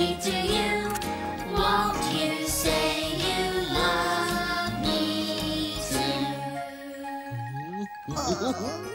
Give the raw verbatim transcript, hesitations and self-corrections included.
me to you. Won't you say you love me too?